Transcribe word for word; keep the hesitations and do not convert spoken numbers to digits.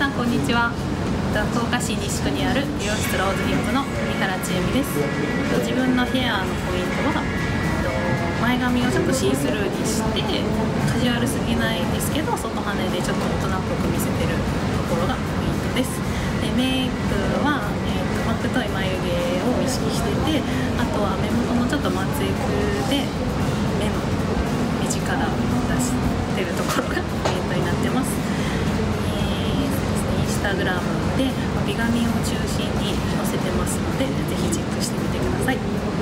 さんこんにちは。福岡市西区にある美容室ローズヒップの三原千恵美です。自分のヘアのポイントは前髪をちょっとシースルーにしてカジュアルすぎないんですけど外羽でちょっと大人っぽく見せてるところがポイントです。でメイクは、えー、と真っ太い眉毛を意識してて、あとは目元のちょっとまつエクで目の目力を出してるところがポイントになってます。インスタグラムで美髪を中心に載せてますので、ぜひチェックしてみてください。